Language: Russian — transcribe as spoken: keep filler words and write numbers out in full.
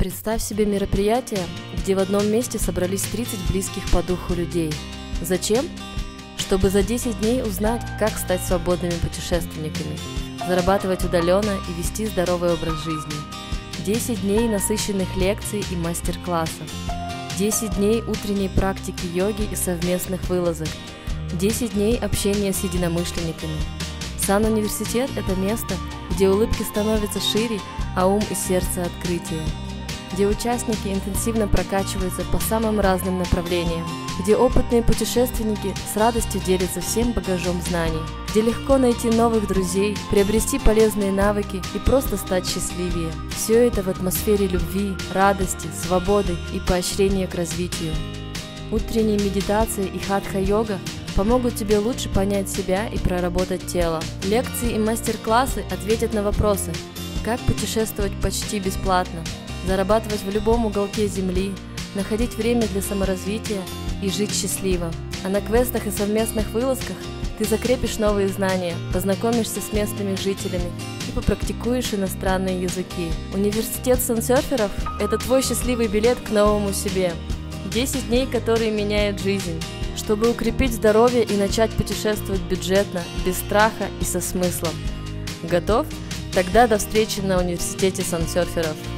Представь себе мероприятие, где в одном месте собрались тридцать близких по духу людей. Зачем? Чтобы за десять дней узнать, как стать свободными путешественниками, зарабатывать удаленно и вести здоровый образ жизни. десять дней насыщенных лекций и мастер-классов. десять дней утренней практики йоги и совместных вылазок. десять дней общения с единомышленниками. Сан-университет – это место, где улыбки становятся шире, а ум и сердце открытие. Где участники интенсивно прокачиваются по самым разным направлениям, где опытные путешественники с радостью делятся всем багажом знаний, где легко найти новых друзей, приобрести полезные навыки и просто стать счастливее. Все это в атмосфере любви, радости, свободы и поощрения к развитию. Утренние медитации и хатха-йога помогут тебе лучше понять себя и проработать тело. Лекции и мастер-классы ответят на вопросы: как путешествовать почти бесплатно, зарабатывать в любом уголке земли, находить время для саморазвития и жить счастливо. А на квестах и совместных вылазках ты закрепишь новые знания, познакомишься с местными жителями и попрактикуешь иностранные языки. Университет сансерферов – это твой счастливый билет к новому себе. десять дней, которые меняют жизнь. Чтобы укрепить здоровье и начать путешествовать бюджетно, без страха и со смыслом. Готов? Тогда до встречи на университете сансерферов.